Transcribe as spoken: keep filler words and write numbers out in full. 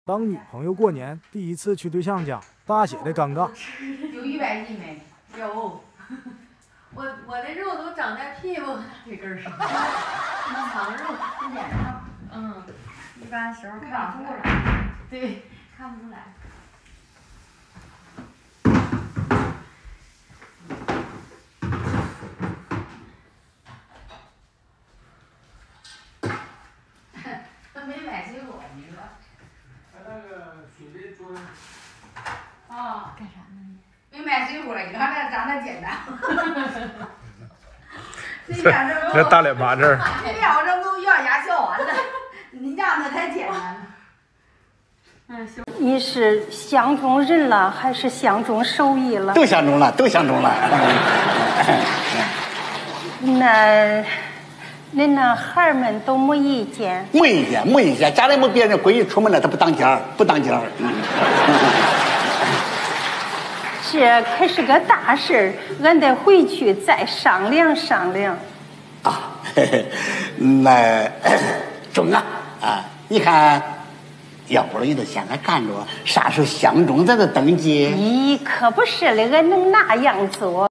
当女朋友过年第一次去对象家，大写的尴尬。 有一百斤没？有。我我的肉都长在屁股这根上，藏肉不脸上。嗯，一般时候看不出来。对，看不出来。他没买水果，你说？ 他那个水杯桌上。 啊，干啥呢？没买水果，你看这长得简单。这两张这大脸巴这儿， 这两张都要牙笑完了，你让的太简单了。嗯，行。 你是相中人了，还是相中手艺了？ 都相中了，都相中了。 那，那那孩儿们都没意见？ 没意见，没意见。家里没别人，闺女出门了，她不当家儿，不当家儿。 这可是个大事儿，俺得回去再商量商量。 啊，嘿嘿那中啊啊！你看，要不然你都现在干着，啥时候相中咱就登记。 咦，可不是的，俺能那样做。